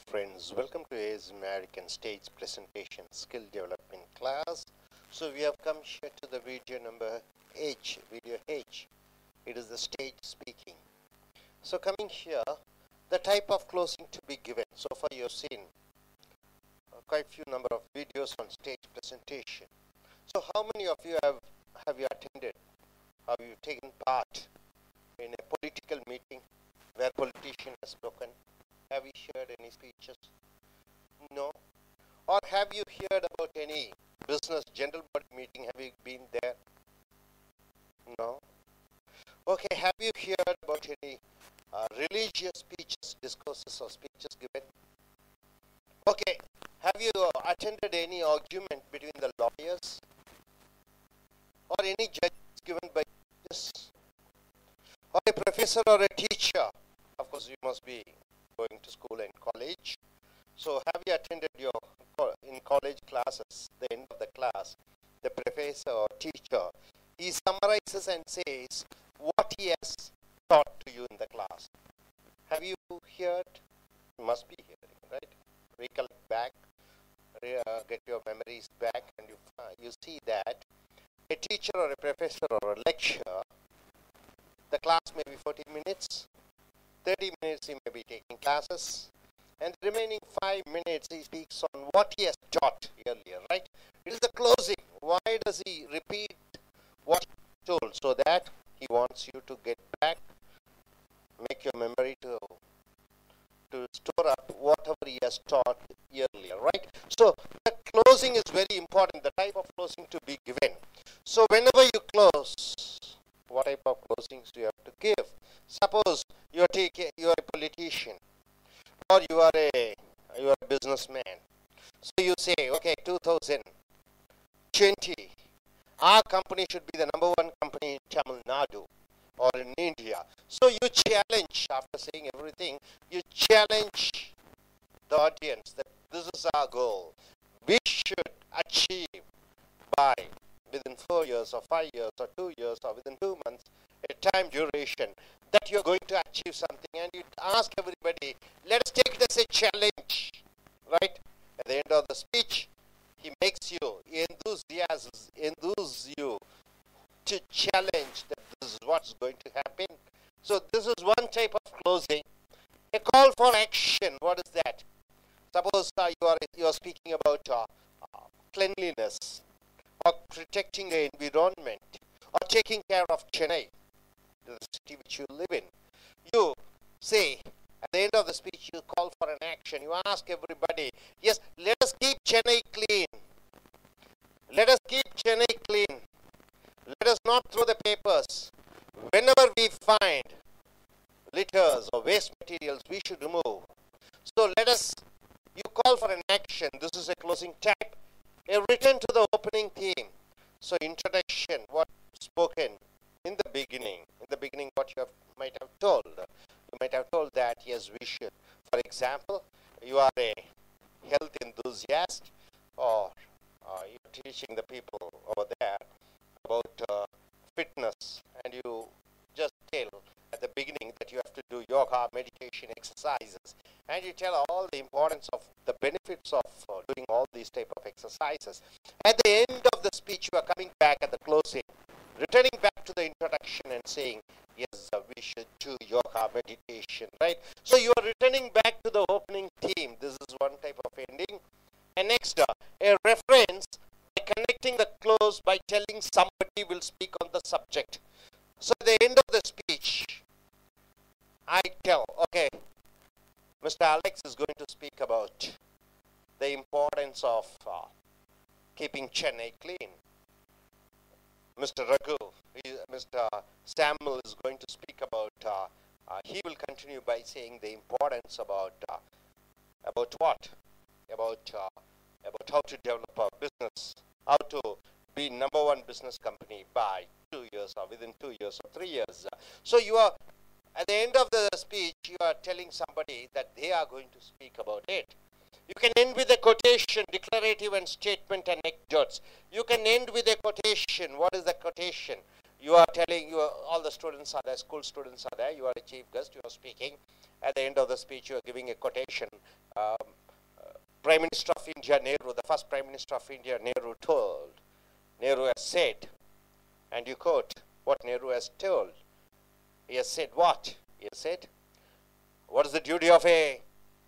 friends, welcome to AI's American Stage Presentation Skill Development class. So we have come here to the video number H, video H. It is the stage speaking. So coming here, the type of closing to be given. So far you have seen quite few number of videos on stage presentation. So how many of you have you attended? Have you taken part in a political meeting where politician has spoken? Have you heard any speeches? No. Or have you heard about any business general body meeting? Have you been there? No. Okay, have you heard about any religious speeches, discourses or speeches given? Okay, have you attended any argument between the lawyers? Or any judges given by judges? Or a professor or a teacher? Of course, you must be going to school and college. So have you attended your in college classes, the end of the class, the professor or teacher, he summarizes and says what he has taught to you in the class. Have you heard? You must be hearing, right? Recollect back, get your memories back, and you see that a teacher or a professor or a lecturer, the class may be 40 minutes, 30 minutes he may be taking classes, and the remaining 5 minutes he speaks on what he has taught earlier, right? It is the closing. Why does he repeat what he told? So that he wants you to get back, make your memory to store up whatever he has taught earlier, right? So the closing is very important, the type of closing to be given. So whenever you close, what type of closings do you have to give? Suppose you are a politician, or you are a businessman. So you say, okay, 2020, our company should be the #1 company in Tamil Nadu or in India. So you challenge, after saying everything, you challenge the audience that this is our goal. We should achieve by within 4 years or 5 years or 2 years or within 2 months a time duration that you're going to achieve something, and you ask everybody, let us take it as a challenge, right? At the end of the speech, he makes you enthuse you to challenge that this is what's going to happen. So this is one type of closing. A call for action, what is that? Suppose you are speaking about cleanliness, or protecting the environment, or taking care of Chennai, the city which you live in. You say, at the end of the speech, you call for an action. You ask everybody, yes, let us keep Chennai clean. Let us keep Chennai clean. Let us not throw the papers. Whenever we find litters or waste materials, we should remove. So you call for an action. This is a closing type. A return to the opening theme. So introduction, what spoken in the beginning. In the beginning, what you might have told. You might have told that, yes, we should. For example, you are a health enthusiast, or you're teaching the people over there about fitness, and you just tell at the beginning that you have to do yoga, meditation, exercises, and you tell all the importance of the benefits of doing all these type of exercises. At the end of the speech, you are coming back at the closing, returning back to the introduction and saying, yes, we should do yoga, meditation, right? So you are returning back to the opening theme. This is one type of ending. And next, a reference by connecting the close by telling somebody will speak on the subject. So at the end of the speech, I tell, okay, Mr. Alex is going to speak about the importance of keeping Chennai clean. Mr. Samuel is going to speak about, he will continue by saying the importance about what? About how to develop a business, how to be #1 business company by 2 years or within 2 years or 3 years. So you are, at the end of the speech, you are telling somebody that they are going to speak about it. You can end with a quotation, declarative and statement anecdotes. You can end with a quotation. What is the quotation? You are telling, all the students are there, school students are there, you are a chief guest, you are speaking. At the end of the speech, you are giving a quotation. Prime Minister of India, Nehru, the first Prime Minister of India, Nehru has said, and you quote what Nehru has told. He has said what? He has said, what is the duty of a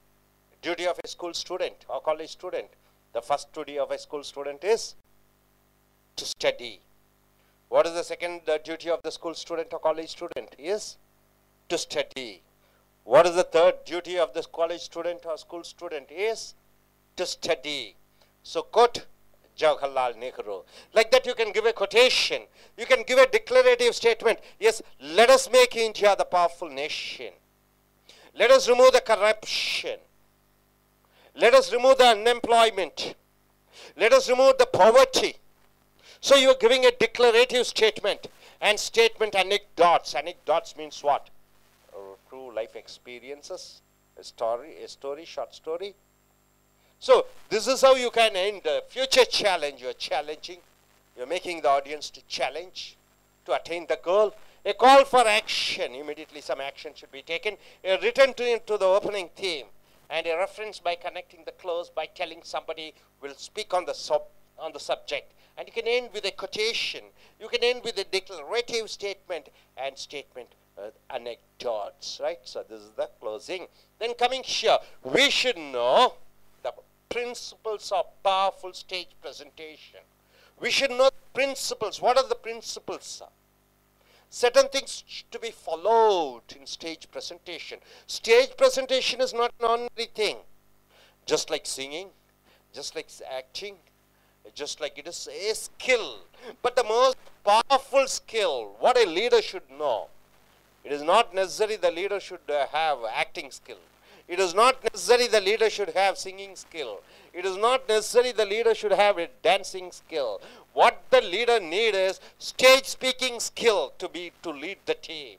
school student or college student? The first duty of a school student is to study. What is the second duty of the school student or college student? Is to study. What is the third duty of the college student or school student? Is to study. So quote Jawaharlal Nehru. Like that you can give a quotation. You can give a declarative statement. Yes, let us make India the powerful nation. Let us remove the corruption. Let us remove the unemployment. Let us remove the poverty. So you are giving a declarative statement, and statement anecdotes. Anecdotes means what? True life experiences, a story, short story. So this is how you can end a future challenge. You are challenging. You are making the audience to challenge, to attain the goal. A call for action. Immediately some action should be taken. A return to the opening theme, and a reference by connecting the close by telling somebody will speak on the subject. And you can end with a quotation. You can end with a declarative statement and statement anecdotes, right? So this is the closing. Then coming here, we should know the principles of powerful stage presentation. We should know principles. What are the principles? Certain things to be followed in stage presentation. Stage presentation is not an ordinary thing. Just like singing, just like acting, just like it is a skill. But the most powerful skill, what a leader should know. It is not necessary the leader should have acting skill. It is not necessary the leader should have singing skill. It is not necessary the leader should have a dancing skill. What the leader needs is stage speaking skill to lead the team.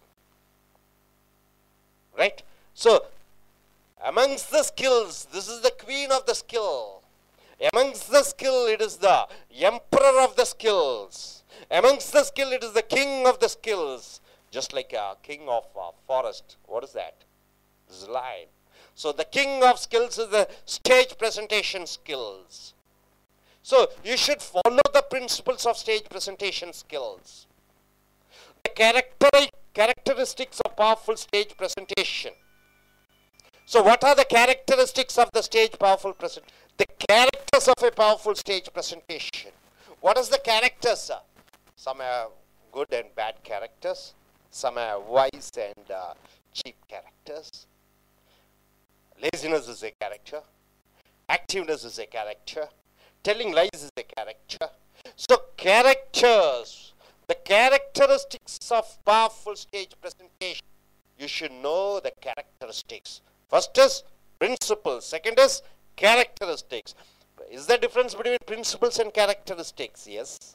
Right? So, amongst the skills, this is the queen of the skill. Amongst the skill, it is the emperor of the skills. Amongst the skill, it is the king of the skills. Just like a king of forest. What is that? This is lion. So the king of skills is the stage presentation skills. So you should follow the principles of stage presentation skills. The characteristics of powerful stage presentation. So what are the characteristics of the stage powerful presentation? The characters of a powerful stage presentation. What is the characters? Some are good and bad characters. Some are wise and cheap characters. Laziness is a character. Activeness is a character. Telling lies is a character. So characters, the characteristics of powerful stage presentation. You should know the characteristics. First is principles. Second is characteristics. Is there a difference between principles and characteristics? Yes.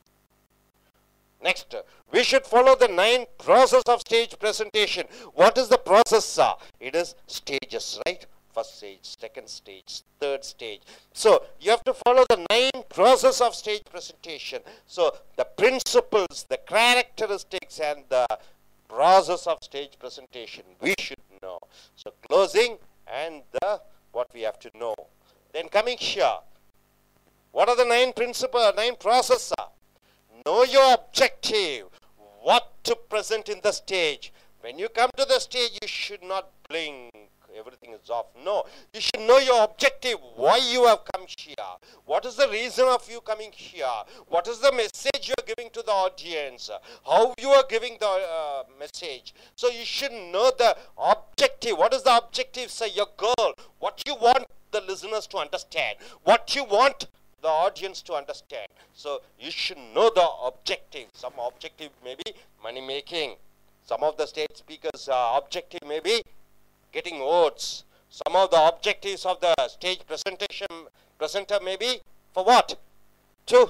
Next, we should follow the 9 process of stage presentation. What is the process? It is stages, right? First stage, second stage, third stage. So you have to follow the 9 process of stage presentation. So the principles, the characteristics, and the process of stage presentation we should know. So closing and what we have to know. Then coming here, what are the 9 principles, 9 processes? Know your objective, what to present in the stage. When you come to the stage, you should not blink, everything is off. No, you should know your objective, why you have come here. What is the reason of you coming here? What is the message you are giving to the audience? How you are giving the message. So you should know the objective. What is the objective? Say your goal. What you want the listeners to understand. What you want the audience to understand. So you should know the objective. Some objective may be money making. Some of the stage speakers' objective may be getting votes. Some of the objectives of the stage presenter may be for what? To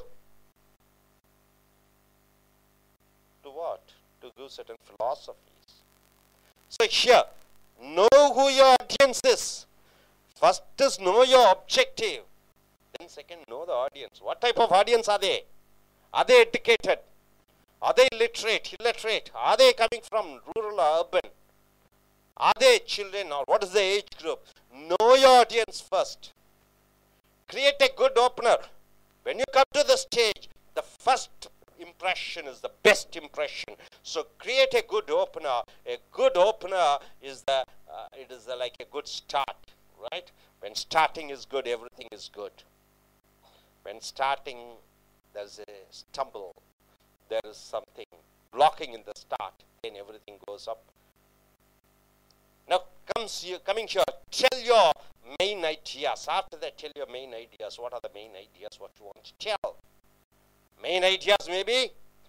what? To give certain philosophies. So here, know who your audience is. First is know your objective. Then second, know the audience. What type of audience are they? Are they educated? Are they literate, illiterate? Are they coming from rural or urban? Are they children, or what is the age group? Know your audience first. Create a good opener. When you come to the stage, the first impression is the best impression. So create a good opener. A good opener is like a good start, right? When starting is good, everything is good. When starting, there's a stumble, there is something blocking in the start, then everything goes up. Now coming here, tell your main ideas. After that, tell your main ideas. What are the main ideas, what you want to tell? Main ideas maybe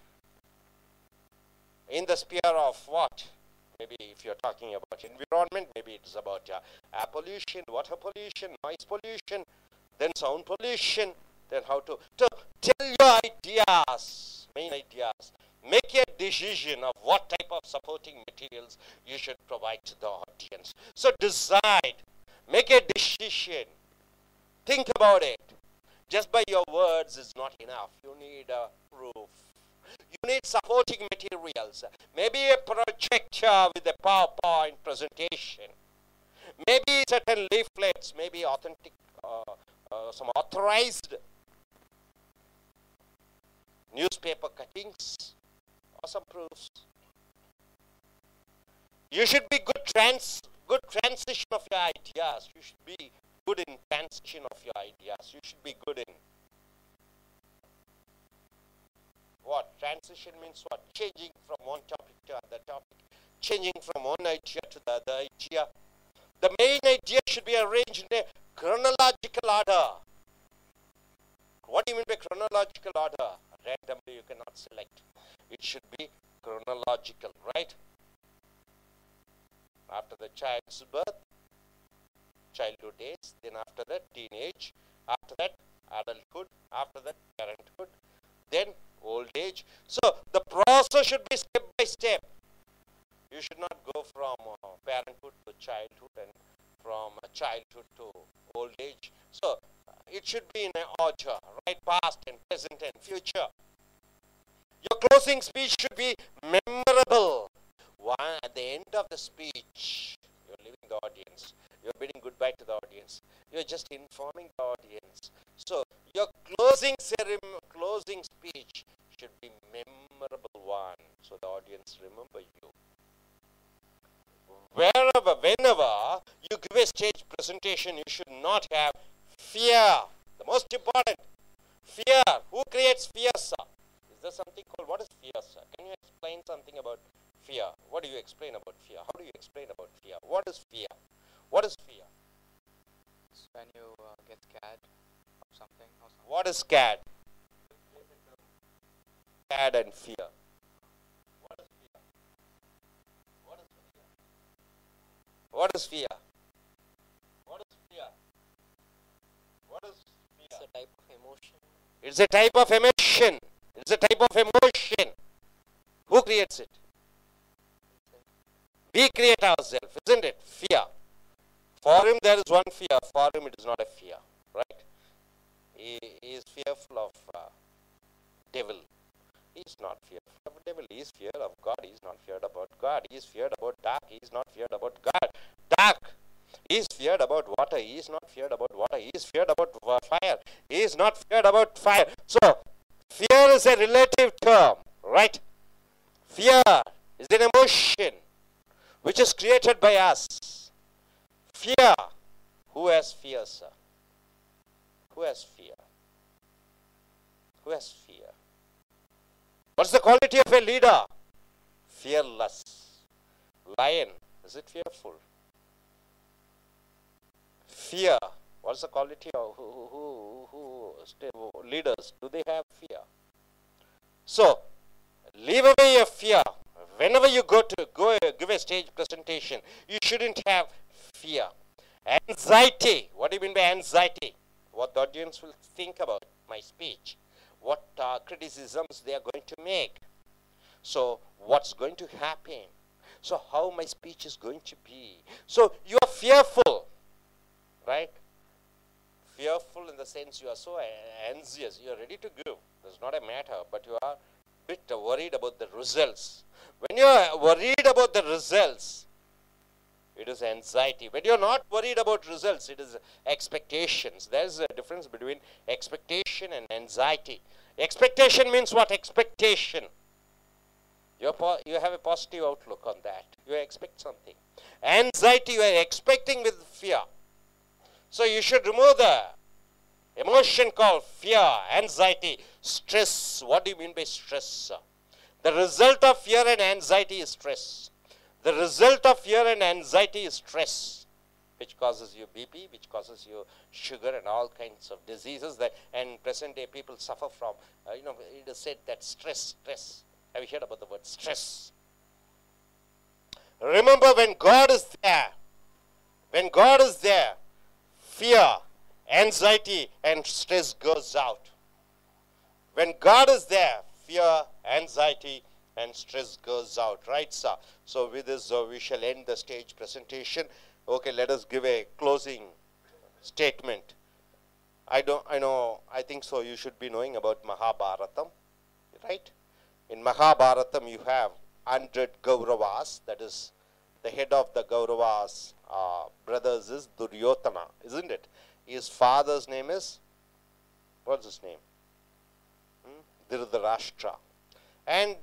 in the sphere of what? Maybe if you're talking about environment, maybe it's about air pollution, water pollution, noise pollution, then sound pollution, then how to tell your ideas, main ideas. Make a decision of what type of supporting materials you should provide to the audience. So decide, make a decision, think about it. Just by your words is not enough. You need a proof. You need supporting materials. Maybe a projector with a PowerPoint presentation. Maybe certain leaflets, maybe authentic, some authorized newspaper cuttings, or some proofs. You should be good transition of your ideas. You should be good in transition of your ideas. You should be good in what? Transition means what? Changing from one topic to another topic. Changing from one idea to the other idea. The main idea should be arranged in a chronological order. What do you mean by chronological order? Randomly you cannot select. It should be chronological, right? After the child's birth, childhood days, then after that teenage, after that adulthood, after that parenthood, then old age. So the process should be step by step. You should not go from parenthood to childhood and from childhood to old age. So it should be in an order, right? Past and present and future. Your closing speech should be memorable. At the end of the speech, you're leaving the audience. You're bidding goodbye to the audience. You're just informing the audience. So your closing speech should be memorable one, so the audience remember you. Whenever you give a stage presentation, you should not have fear. The most important, fear. Who creates fear, sir? Is there something called, what is fear, sir? Can you explain something about fear? What do you explain about fear? How do you explain about fear? What is fear? What is fear? It's when you get scared of something or something. What is scared? Scared and fear. What is fear? What is fear? What is fear? What is fear? What is fear? It's a type of emotion. It's a type of emotion. It's a type of emotion. Who creates it? We create ourselves, isn't it? Fear. For him there is one fear. For him it is not a fear, right? He is fearful of devil. He is not fearful of devil. He is feared of God. He is not feared about God. He is feared about dark. He is not feared about God. Dark. He is feared about water. He is not feared about water. He is feared about fire. He is not feared about fire. So, fear is a relative term, right? Fear is an emotion which is created by us. Fear. Who has fear, sir? Who has fear? Who has fear? What's the quality of a leader? Fearless. Lion. Is it fearful? Fear. What's the quality of leaders? Do they have fear? So, leave away your fear. Whenever you go give a stage presentation, you shouldn't have fear. Anxiety. What do you mean by anxiety? What the audience will think about my speech. What criticisms they are going to make. So, what's going to happen? So, how my speech is going to be. So, you are fearful, right? Fearful in the sense you are so anxious. You are ready to give. That's not a matter, but you are bit worried about the results. When you are worried about the results, it is anxiety. When you are not worried about results, it is expectations. There is a difference between expectation and anxiety. Expectation means what? Expectation. You have a positive outlook on that. You expect something. Anxiety, you are expecting with fear. So you should remove the emotion called fear, anxiety, stress. What do you mean by stress? The result of fear and anxiety is stress. The result of fear and anxiety is stress, which causes you BP, which causes you sugar and all kinds of diseases that, and present day people suffer from. It is said that stress. Have you heard about the word stress? Remember, when God is there, fear, anxiety, and stress goes out. When God is there, fear, anxiety, and stress goes out. Right, sir? So with this, we shall end the stage presentation. Okay, let us give a closing statement. I think so you should be knowing about Mahabharatam, right? In Mahabharatam, you have 100 Kauravas. That is, the head of the Kauravas brothers is Duryodhana, isn't it? His father's name is, what's his name? Dhritarashtra. And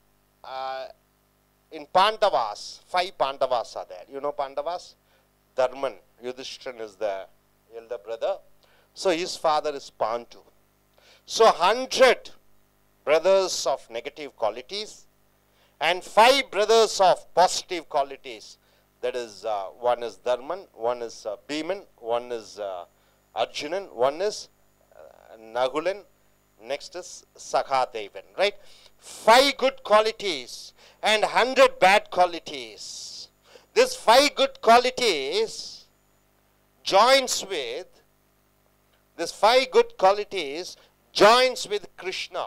in Pandavas, 5 Pandavas are there. You know Pandavas? Dharman, Yudhishthira is the elder brother. So his father is Pandu. So 100 brothers of negative qualities and 5 brothers of positive qualities. That is, one is Dharman, one is Bhiman, one is Arjunan, one is Nagulan, next is Sakhadevan, right? 5 good qualities and 100 bad qualities. This 5 good qualities joins with Krishna,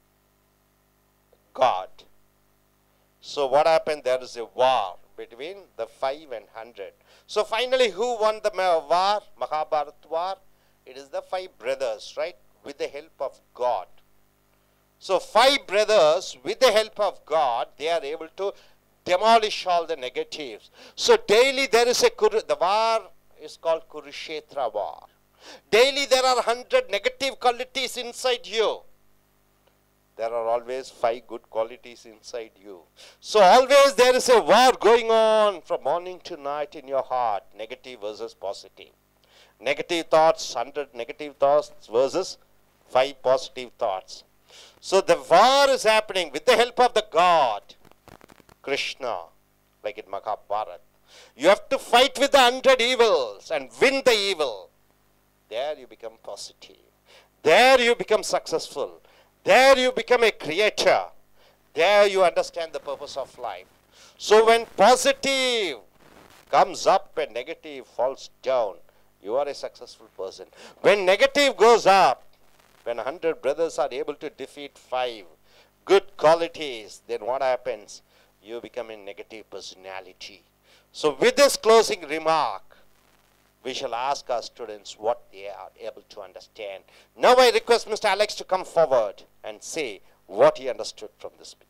God. So what happened? There is a war between the 5 and 100. So finally, who won the war? Mahabharata war? It is the 5 brothers, right? With the help of God. So 5 brothers, with the help of God, they are able to demolish all the negatives. So daily there is the war is called Kurukshetra war. Daily there are 100 negative qualities inside you. There are always 5 good qualities inside you. So always there is a war going on from morning to night in your heart. Negative versus positive. Negative thoughts, 100 negative thoughts versus 5 positive thoughts. So the war is happening with the help of the God, Krishna, like in Mahabharata. You have to fight with the 100 evils and win the evil. There you become positive. There you become successful. There you become a creator. There you understand the purpose of life. So when positive comes up and negative falls down, you are a successful person. When negative goes up, when 100 brothers are able to defeat 5 good qualities, then what happens? You become a negative personality. So with this closing remark, we shall ask our students what they are able to understand. Now I request Mr. Alex to come forward and say what he understood from this speech.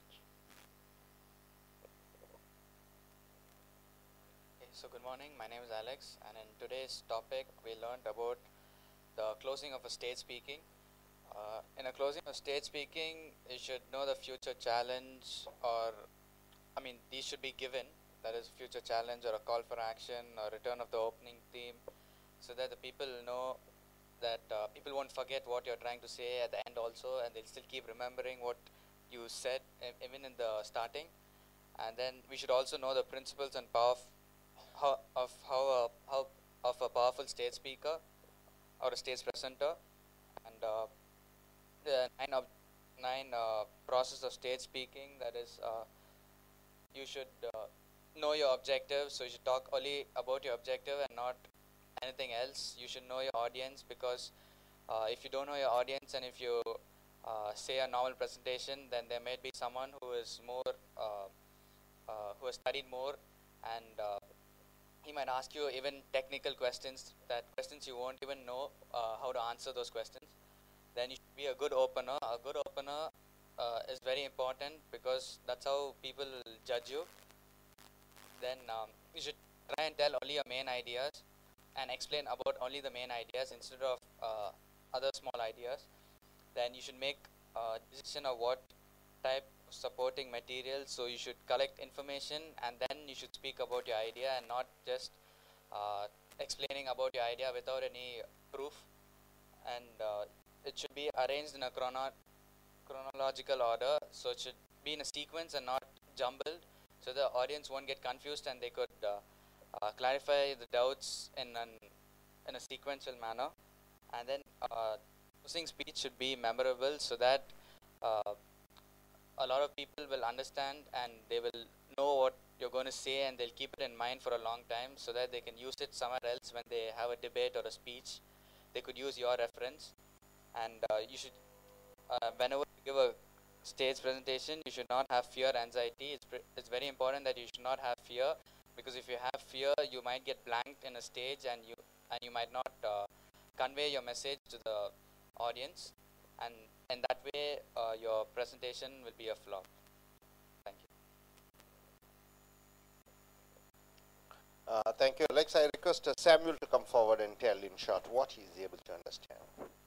Okay, so good morning, my name is Alex, and in today's topic we learned about the closing of a stage speaking. In a closing of stage speaking, you should know the future challenge, or these should be given. That is future challenge or a call for action or return of the opening theme, so that the people know that people won't forget what you're trying to say at the end also, and they'll still keep remembering what you said even in the starting. And then we should also know the principles and power of a powerful stage speaker or a stage presenter, and the 9 process of stage speaking. That is, you should know your objective, so you should talk only about your objective and not anything else. You should know your audience, because if you don't know your audience and if you say a normal presentation, then there may be someone who is more who has studied more, and he might ask you even technical questions, that questions you won't even know how to answer those questions. Then you should be a good opener. A good opener is very important because that's how people will judge you. Then you should try and tell only your main ideas and explain about only the main ideas instead of other small ideas. Then you should make a decision of what type of supporting material. So you should collect information and then you should speak about your idea and not just explaining about your idea without any proof. And it should be arranged in a chronological order, so it should be in a sequence and not jumbled, so the audience won't get confused and they could clarify the doubts in a sequential manner. And then closing speech should be memorable so that a lot of people will understand and they will know what you're going to say and they'll keep it in mind for a long time so that they can use it somewhere else when they have a debate or a speech. They could use your reference. And you should whenever you give a stage presentation, you should not have fear, anxiety. It's very important that you should not have fear, because if you have fear, you might get blanked in a stage and you might not convey your message to the audience, and in that way your presentation will be a flop. Thank you. Thank you, Alex. I request Samuel to come forward and tell in short what he is able to understand.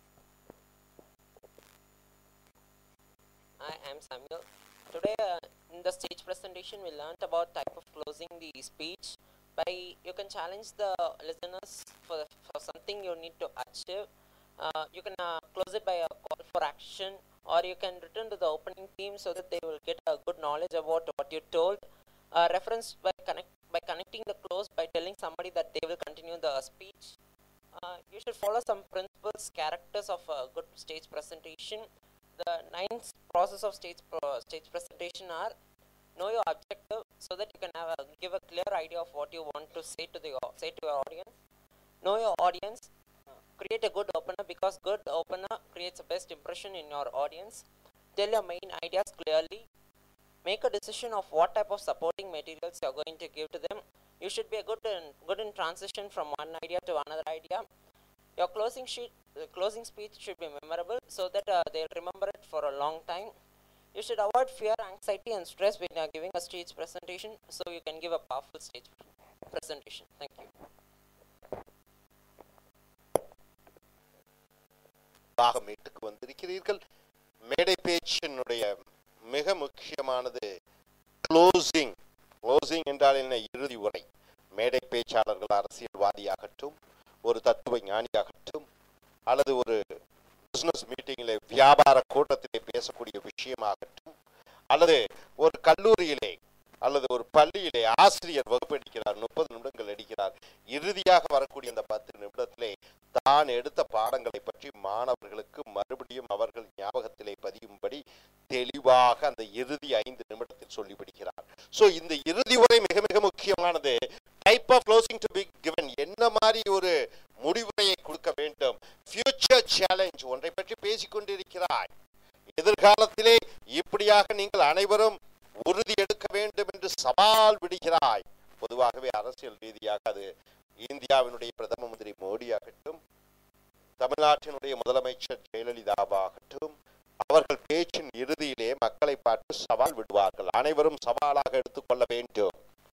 Hi, I am Samuel. Today in the stage presentation we learnt about type of closing the speech. You can challenge the listeners for something you need to achieve. You can close it by a call for action, or you can return to the opening theme so that they will get a good knowledge about what you told. Reference by connecting the close by telling somebody that they will continue the speech. You should follow some principles, characters of a good stage presentation. The 9 process of stage presentation are: know your objective so that you can give a clear idea of what you want to say to your audience. Know your audience. Create a good opener, because good opener creates a best impression in your audience. Tell your main ideas clearly. Make a decision of what type of supporting materials you are going to give to them. You should be good in transition from one idea to another idea. Your closing speech should be memorable so that they'll remember it for a long time. You should avoid fear, anxiety and stress when you are giving a stage presentation, so you can give a powerful stage presentation. Thank you. மீட்டுக்கு வந்திருக்கிறீர்கள். மேடை பேச்சினுடைய மிக முக்கியமானது closing. Closing என்றால் என்ன? இறுதி உரை. மேடை பேச்சாளர்கள் அரசியல்வாதியாகட்டும், ஒரு தத்துவ ஞானியாகட்டும், அல்லது ஒரு பிசினஸ் மீட்டிங்கிலே வியாபார கூட்டத்திலே பேசக்கூடிய விஷயமாகட்டும், அல்லது ஒரு கல்லூரியிலே அல்லது ஒரு பள்ளியிலே ஆசிரியர் வகுப்பெடுக்கிறார், 30 நிமிடங்கள் எடுக்கிறார். இறுதியாக வரக்கூடிய அந்த 10 நிமிடத்திலே தான் எடுத்த பாடங்களை பற்றி மாணவர்களுக்கு மறுபடியும் அவர்கள் ஞாபகத்திலே பதியும்படி தெளிவாக அந்த இறுதி 5 நிமிடத்தில் சொல்லிவிடுகிறார். ஸோ இந்த இறுதி உரை மிக மிக முக்கியமானது. Type of closing to be given, என்ன மாதிரி ஒரு முடிவுரையை கொடுக்க வேண்டும். ஃபியூச்சர் சேலஞ்ச், ஒன்றை பற்றி பேசிக்கொண்டிருக்கிறாய், எதிர்காலத்திலே இப்படியாக நீங்கள் அனைவரும் உறுதி எடுக்க வேண்டும் என்று சவால் விடுகிறாய். பொதுவாகவே அரசியல் ரீதியாக அது இந்தியாவினுடைய பிரதம மந்திரி மோடியாகட்டும், தமிழ்நாட்டினுடைய முதலமைச்சர் ஜெயலலிதாவாகட்டும், அவர்கள் பேச்சின் இறுதியிலே மக்களை பார்த்து சவால் விடுவார்கள். அனைவரும் சவாலாக எடுத்துக்கொள்ள வேண்டும்.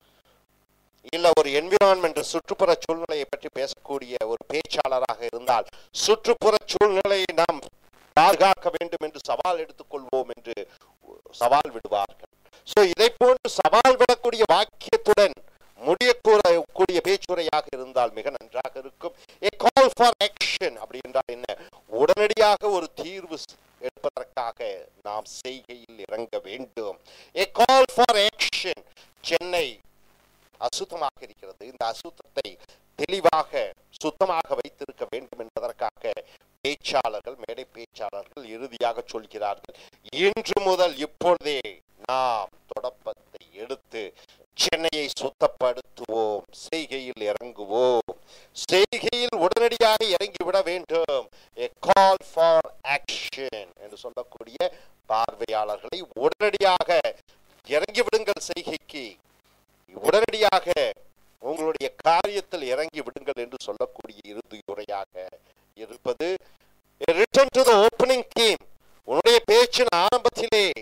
இல்ல ஒரு என்விரான்மெண்ட், சுற்றுப்புற சூழ்நிலையை பற்றி பேசக்கூடிய ஒரு பேச்சாளராக இருந்தால் சுற்றுப்புற சூழ்நிலையை நாம் பாதுகாக்க வேண்டும் என்று சவால் எடுத்துக்கொள்வோம் என்று சவால் விடுவார்கள். சோ இதை போன்று சவால் விடக்கூடிய வாக்கியத்துடன் முடியக்கூடிய பேச்சுரையாக இருந்தால் மிக நன்றாக இருக்கும். A call for action அப்படி என்றால் என்ன? உடனடியாக ஒரு தீர்வு எடுப்பதற்காக நாம் செய்கையில் இறங்க வேண்டும். A call for action. Chennai அசுத்தமாக இருக்கிறது. இந்த அசுத்தத்தை தெளிவாக சுத்தமாக வைத்திருக்க வேண்டும் என்பதற்காக பேச்சாளர்கள், மேடை பேச்சாளர்கள் இறுதியாக சொல்கிறார்கள், இன்று முதல் இப்பொழுதே நாம் தொடப்பத்தை எடுத்து சென்னையை சுத்தப்படுத்துவோம், செய்கையில் இறங்குவோம். செய்கையில் உடனடியாக இறங்கிவிட வேண்டும். A call for action என்று சொல்லக்கூடிய பார்வையாளர்களை உடனடியாக இறங்கிவிடுங்கள், செய்கைக்கு உடனடியாக உங்களுடைய காரியத்தில் இறங்கி விடுங்கள் என்று சொல்லக்கூடிய இறுதி உரையாக இருப்பது. A return to the opening theme. உன்னுடைய பேச்சின் ஆரம்பத்திலே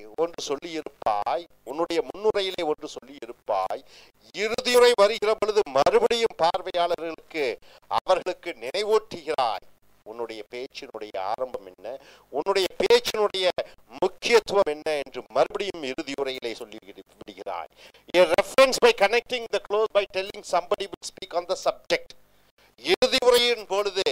உன்னுடைய பேச்சினுடைய ஆரம்பம் என்ன, உன்னுடைய பேச்சினுடைய முக்கியத்துவம் என்ன என்று மறுபடியும் இறுதி உரையிலே சொல்லி விடுகிறாய். A reference by connecting the close by telling somebody will speak on the subject. இறுதி உரையின் பொழுது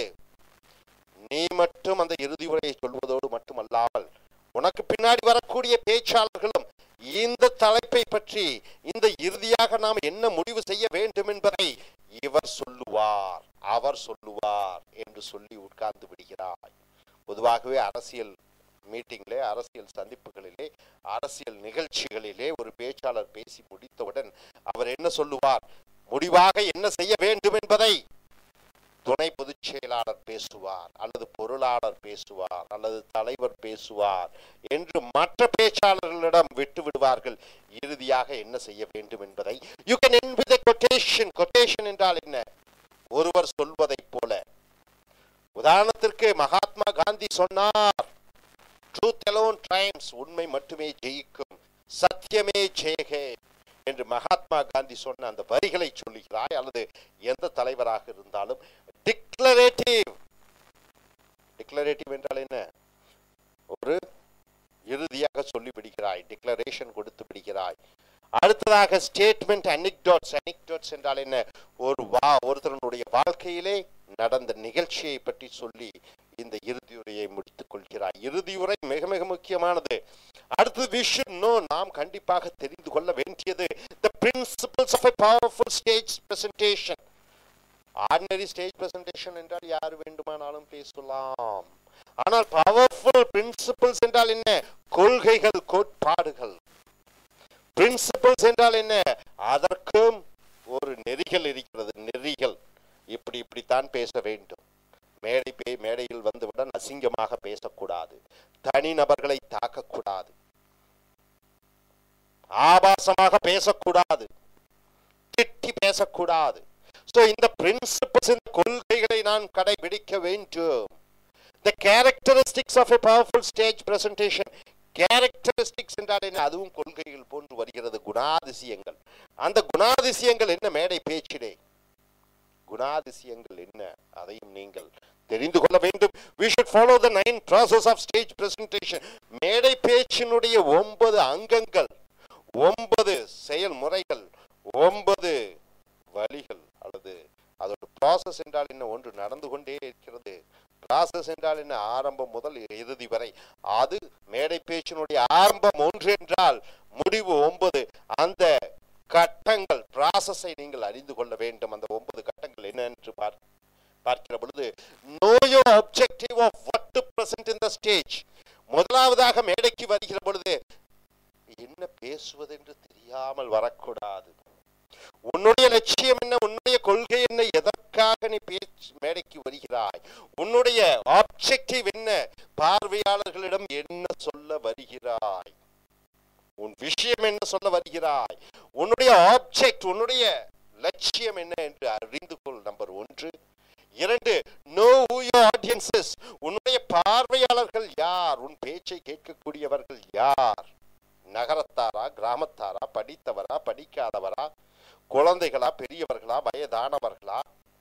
நீ மட்டும் அந்த இறுதி உரையை சொல்வதோடு மட்டுமல்லாமல் உனக்கு பின்னாடி வரக்கூடிய பேச்சாளர்களும் இந்த தலைப்பை பற்றி இந்த இறுதியாக நாம் என்ன முடிவு செய்ய வேண்டும் என்பதை இவர் சொல்லுவார், அவர் சொல்லுவார் என்று சொல்லி உட்கார்ந்து விடுகிறாய். பொதுவாகவே அரசியல் மீட்டிங்கிலே, அரசியல் சந்திப்புகளிலே, அரசியல் நிகழ்ச்சிகளிலே ஒரு பேச்சாளர் பேசி முடித்தவுடன் அவர் என்ன சொல்லுவார், முடிவாக என்ன செய்ய வேண்டும் என்பதை துணை பொதுச் செயலாளர் பேசுவார், அல்லது பொருளாளர் பேசுவார், அல்லது தலைவர் பேசுவார் என்று மற்ற பேச்சாளர்களிடம் விட்டு விடுவார்கள். இறுதியாக என்ன செய்ய வேண்டும் என்பதை you can end with a quotation. quotation என்றால் என்ன? ஒருவர் சொல்வதை போல. உதாரணத்திற்கு மகாத்மா காந்தி சொன்னார், ட்ரூத் alone triumphs, உண்மை மட்டுமே ஜெயிக்கும், சத்தியமே ஜெயகே என்று மகாத்மா காந்தி சொன்ன அந்த வரிகளை சொல்லுகிறாய். அல்லது எந்த தலைவராக இருந்தாலும் டிக்ளரேட்டிவ். டிக்ளரேட்டிவ் என்றால் என்ன? ஒரு இறுதியாக சொல்லி விடுகிறாய், டிக்ளரேஷன் கொடுத்து விடுகிறாய். அடுத்ததாக ஸ்டேட்மெண்ட், அனிக்டோட்ஸ். அனிக்டோட்ஸ் என்றால் என்ன? ஒருத்தருடைய வாழ்க்கையிலே நடந்த நிகழ்ச்சியை பற்றி சொல்லி இந்த இறுதியுரையை முடித்துக் கொள்கிறாய். இறுதியுரை மிக மிக முக்கியமானது. அடுத்து we should know, நாம் கண்டிப்பாக தெரிந்து கொள்ள வேண்டியது the principles of a powerful stage presentation. Ordinary stage presentation என்றால் யார் வேண்டுமானாலும் பேசலாம். ஆனால் பவர்ஃபுல் பிரின்சிபிள்ஸ் என்றால் என்ன? கொள்கைகள், கோட்பாடுகள். பிரின்சிபிள்ஸ் என்றால் என்ன? அதற்கும் ஒரு நெறிகள் இருக்கிறது. நெறிகள், இப்படித்தான் பேச வேண்டும். மேடையில் வந்துவிட அசிங்கமாக பேசக்கூடாது, தனிநபர்களை தாக்கக்கூடாது, ஆபாசமாக பேசக்கூடாது, திட்டி பேசக்கூடாது. இந்த பிரின்சிபிள்ஸ், இந்த கொள்கைகளை நான் கடைபிடிக்க வேண்டும். The characteristics of a powerful stage presentation. Characteristics என்றால் என்ன? அதுவும் கொள்கைகள் போன்று வருகிறது. குணாதிசயங்கள். அந்த குணாதிசயங்கள் என்ன? மேடை பேச்சிலே குணாதிசயங்கள் என்ன? அதையும் நீங்கள் தெரிந்து கொள்ள வேண்டும். We should follow the 9 process of stage presentation. மேடை பேச்சினுடைய 9 அங்கங்கள், 9 செயல்முறைகள், 9 வழிகள். அல்லது அதோட ப்ராசஸ் என்றால் என்ன? ஒன்று நடந்து கொண்டே இருக்கிறது. ப்ராசஸ் என்றால் என்ன? ஆரம்பம் முதல் இறுதி வரை. அது மேடை பேச்சினுடைய ஆரம்பம் 1 என்றால் முடிவு 9. அந்த கட்டங்கள், ப்ராசஸை நீங்கள் அறிந்து கொள்ள வேண்டும். அந்த 9 கட்டங்கள் என்ன என்று பார்க்கிற பொழுது know your objective of what to present in the stage. முதலாவதாக மேடைக்கு வருகிற பொழுது என்ன பேசுவது என்று தெரியாமல் வரக்கூடாது. உன்னுடைய லட்சியம் என்ன? உன்னுடைய கொள்கை என்ன? எதற்காக நீ மேடைக்கு வருகிறாய்? உன்னுடைய ஆப்ஜெக்டிவ் என்ன? பார்வையாளர்களிடம் என்ன சொல்ல வருகிறாய்? உன் விஷயம் என்ன சொல்ல வருகிறாய்? உன்னுடைய ஆப்ஜெக்ட், உன்னுடைய லட்சியம் என்ன என்று அறிந்து கொள். Number 1. 2, know who your audience is. உன்னுடைய பார்வையாளர்கள் யார்? உன் பேச்சை கேட்கக்கூடியவர்கள் யார்? நகரத்தாரா, கிராமத்தாரா, படித்தவரா, படிக்காதவரா, குழந்தைகளா, பெரியவர்களா, வயதானவர்களா,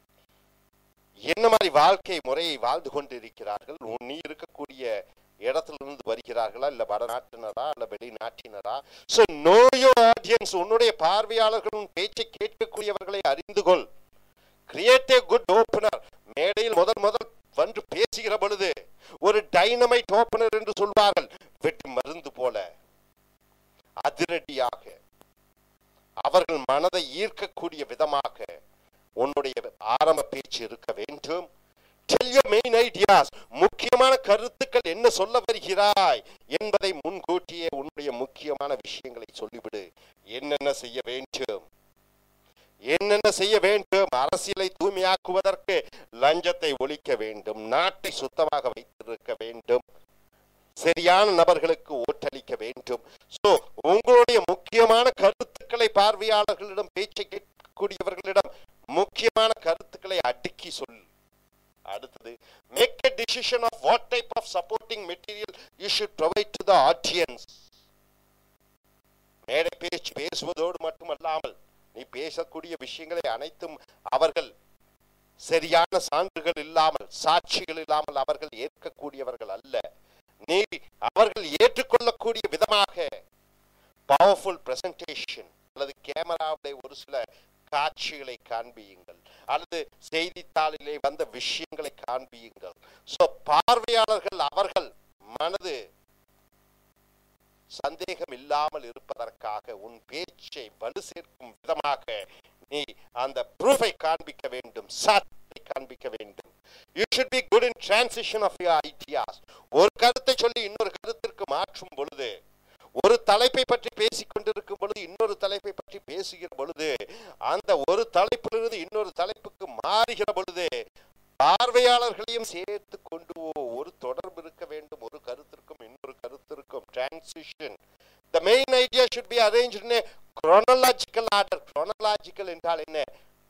என்ன மாதிரி வாழ்க்கை முறையை வாழ்ந்து கொண்டிருக்கிறார்கள்? நீ இருக்கக்கூடிய இடத்திலிருந்து வருகிறார்களா, இல்ல வடநாட்டினரா, இல்ல வெளிநாட்டினரா? So know your audience. உன்னுடைய பார்வையாளர்கள், உன் பேச்சை கேட்கக்கூடியவர்களை அறிந்து கொள். Create a good opener. மேடையில் முதல் வந்து பேசுகிற பொழுது ஒரு டைனமைட் ஓபனர் என்று சொல்வார்கள். வெட்டு மருந்து போல அதிரடியாக அவர்கள் மனதை ஈர்க்கக்கூடிய விதமாக உன்னுடைய ஆரம்ப பேச்சு இருக்க வேண்டும். Tell your main ideas. முக்கியமான கருத்துக்கள் என்ன சொல்ல வருகிறாய் என்பதை முன்கூட்டியே உன்னுடைய முக்கியமான விஷயங்களை சொல்லிவிடு. என்னென்ன செய்ய வேண்டும், என்னென்ன செய்ய வேண்டும்? அரசியலை தூய்மையாக்குவதற்கு லஞ்சத்தை ஒழிக்க வேண்டும், நாட்டை சுத்தமாக வைத்திருக்க வேண்டும், சரியான நபர்களுக்கு ஓட்டளிக்க வேண்டும். சோ உங்களுடைய முக்கியமான கருத்துக்களை பார்வையாளர்களிடம், பேச்சை கேட்கக்கூடியவர்களிடம் முக்கியமான கருத்துக்களை அடுக்கி சொல். அடுத்தது, make a decision of what type of supporting material you should provide to the audience. மேடை பேச்சு பேசுவதோடு மட்டுமல்லாமல் நீ பேசக்கூடிய விஷயங்களை அனைத்தும் அவர்கள் சரியான சான்றுகள் இல்லாமல், சாட்சிகள் இல்லாமல் அவர்கள் ஏற்கக்கூடியவர்கள் அல்ல. நீ அவர்கள் ஏற்றுக்கொள்ளக்கூடிய விதமாக பவர்ஃபுல் பிரசன்டேஷன் அல்லது கேமராவிலே ஒரு சில காட்சிகளை காண்பியுங்கள், அல்லது செய்தித்தாளிலே வந்த விஷயங்களை காண்பியுங்கள். சோ பார்வையாளர்கள் அவர்கள் மனது சந்தேகம் இல்லாமல் இருப்பதற்காக உன் பேச்சை வலு சேர்க்கும் விதமாக நீ அந்த ப்ரூஃபை காண்பிக்க வேண்டும், சாட்சியை காண்பிக்க வேண்டும். You should be good in transition of your ideas. ஒரு கருத்தை சொல்லி இன்னொரு கருத்திற்கு மாற்றும் பொழுது, ஒரு தலைப்பை பற்றி பேசிக் கொண்டிருக்கும் பொழுது இன்னொரு தலைப்பை பற்றி பேசுகிற பொழுது, அந்த ஒரு தலைப்பிலிருந்து இன்னொரு தலைப்புக்கு மாறுகிற பொழுது பார்வையாளர்களையும் சேர்த்து கொண்டு ஒரு தொடர்பு இருக்க வேண்டும். ஒரு கருத்திற்கும் இன்னொரு கருத்திற்கும் transition. The main idea should be arranged in a chronological order. Chronological என்றால் என்ன?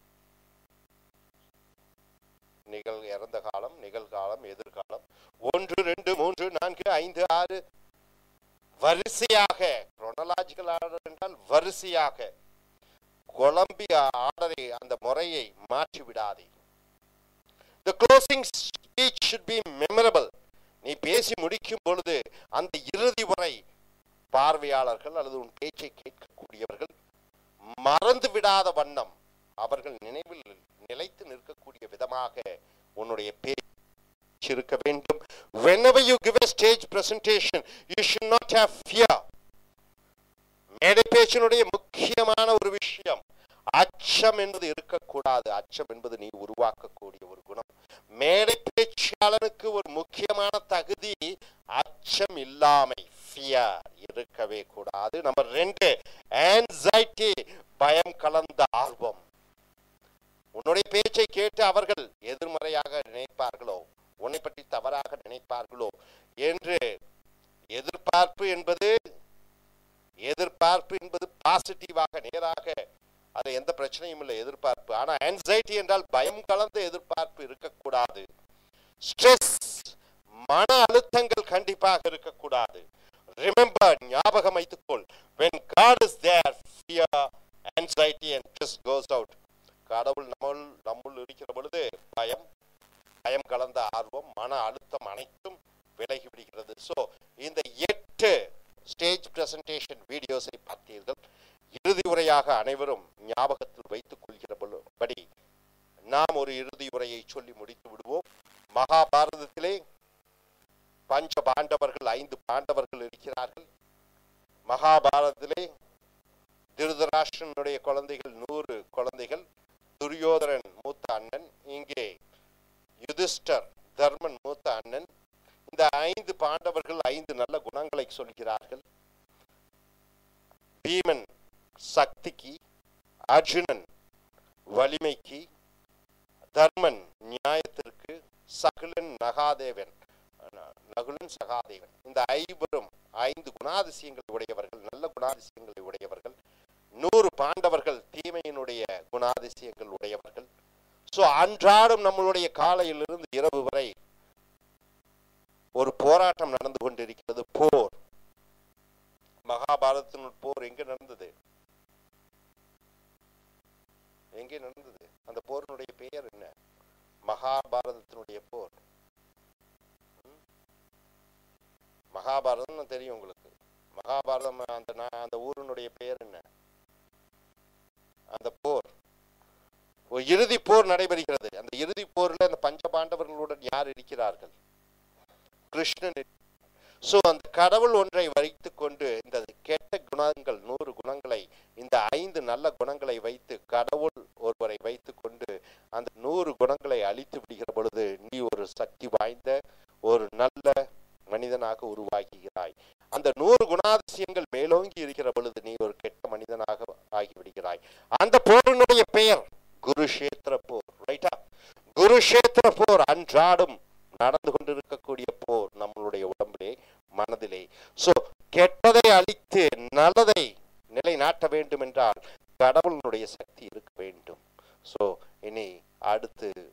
இறந்த காலம், நிகழ்காலம், எதிர்காலம், 1 2 3 4 5 6 வரிசையாக. chronological order என்றால் வரிசையாக. கொலம்பிய ஆர்டரை, அந்த முறையை மாற்றி விடாதே. The closing speech should be memorable. நீ பேசி முடிக்கும் பொழுது அந்த இறுதி உரை பார்வையாளர்கள் அல்லது உன் பேச்சை கேட்கக்கூடியவர்கள் மறந்து விடாத வண்ணம் அவர்கள் நினைவில் நிலைத்து நிற்கக்கூடிய விதமாக உன்னுடைய பேச்சு இருக்க வேண்டும். Whenever you give a stage presentation, you should not have fear. மேடை பேச்சினுடைய முக்கியமான ஒரு விஷயம் அச்சம் என்பது இருக்கக்கூடாது. அச்சம் என்பது நீ உருவாக்கக்கூடிய ஒரு குணம். மேடை பேச்சாளனுக்கு ஒரு முக்கியமான தகுதி அச்சம் இல்லாமை, ஃபியர் இருக்கவே கூடாது. நம்பர் 2, ஆன்சைட்டி, பயம் கலந்த ஆர்வம். உன்னுடைய பேச்சை கேட்டு அவர்கள் எதிர்மறையாக நினைப்பார்களோ, உன்னை பற்றி தவறாக நினைப்பார்களோ என்று எதிர்பார்ப்பு என்பது பாசிட்டிவாக, நேராக, அது எந்த பிரச்சனையும் இல்லை எதிர்பார்ப்பு. ஆனா ஆன்சைட்டி என்றால் பயம் கலந்த எதிர்பார்ப்பு இருக்கக்கூடாது. ஸ்ட்ரெஸ், மன அழுத்தங்கள் கண்டிப்பாக இருக்கக்கூடாது. ரிமெம்பர், ஞாபகம் வைத்துக்கொள், when God is there, fear, anxiety and stress goes out. கடவுள் நம்முள் இருக்கிற பொழுது பயம் கலந்த ஆர்வம், மன அழுத்தம் அனைத்தும் விலகி விடுகிறது. சோ இந்த 8 ஸ்டேஜ் பிரசன்டேஷன் வீடியோஸை பார்த்தீர்கள். இறுதி உரையாக அனைவரும் ஞாபகத்தில் வைத்துக் கொள்கிறபடி நாம் ஒரு இறுதி உரையை சொல்லி முடித்து விடுவோம். மகாபாரதத்திலே பஞ்ச பாண்டவர்கள், 5 பாண்டவர்கள் இருக்கிறார்கள். மகாபாரதத்திலே திருதராஷ்டிரனுடைய குழந்தைகள் 100 குழந்தைகள். துரியோதரன் மூத்த அண்ணன், இங்கே யுதிஷ்டர் தர்மன் மூத்த அண்ணன். இந்த 5 பாண்டவர்கள் 5 நல்ல குணங்களை சொல்கிறார்கள். பீமன் சக்திக்கு, அர்ஜுனன் வலிமைக்கு, தர்மன் நியாயத்திற்கு, நகுலன் சகாதேவன். இந்த 5 குணாதிசயங்களை உடையவர்கள், நல்ல குணாதிசயங்களை உடையவர்கள். 100 பாண்டவர்கள் தீமையினுடைய குணாதிசயங்கள் உடையவர்கள். சோ அன்றாடம் நம்மளுடைய காலையிலிருந்து இரவு வரை ஒரு போராட்டம் நடந்து கொண்டிருக்கிறது. போர். மகாபாரதத்தின் போர் எங்க நடந்தது? அந்த போரினுடைய பெயர் என்ன? மகாபாரதத்தினுடைய போர். மகாபாரதம் தெரியும் உங்களுக்கு. மகாபாரதம் அந்த ஊரினுடைய பெயர் என்ன? அந்த போர், ஒரு இறுதி போர் நடைபெறுகிறது. அந்த இறுதி போரில் அந்த பஞ்ச பாண்டவர்களுடன் யார் இருக்கிறார்கள்? கிருஷ்ணன். சோ அந்த கடவுள் ஒன்றை வைத்துக் கொண்டு இந்த கெட்ட குணங்கள் 100 குணங்களை, இந்த 5 நல்ல குணங்களை வைத்து கடவுள் ஒருவரை வைத்துக் கொண்டு அந்த 100 குணங்களை அழித்து விடுகிற பொழுது நீ ஒரு சக்தி வாய்ந்த ஒரு நல்ல மனிதனாக உருவாகிறாய். அந்த 100 குணாதிசயங்கள் மேலோங்கி இருக்கிற பொழுது நீ ஒரு கெட்ட மனிதனாக ஆகிவிடுகிறாய். அந்த போரினுடைய பெயர் குருஷேத்திர போர். ரைட்டா? குருஷேத்திர போர் அன்றாடம் நடந்து கொண்டிருக்கக்கூடிய போர் நம்மளுடைய உடம்பிலே, மனதிலே. சோ கெட்டதை அழித்து நல்லதை நிலைநாட்ட வேண்டும் என்றால் கடவுளுடைய சக்தி இருக்க வேண்டும். சோ இனி அடுத்து